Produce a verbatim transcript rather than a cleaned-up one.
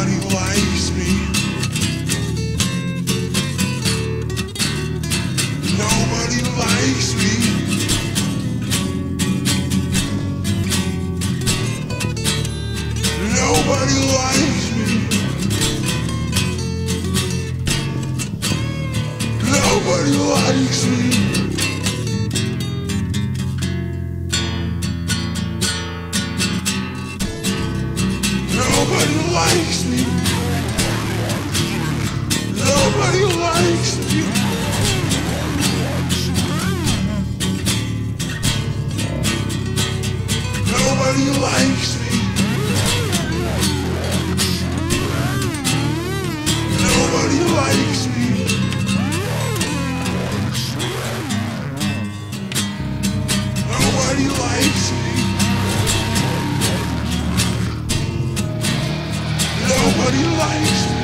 Nobody likes me. Nobody likes me. Nobody likes me. Nobody likes me. Nobody likes me. Nobody likes me. Nobody likes me. Nobody likes me. Nobody likes me. Nobody likes me.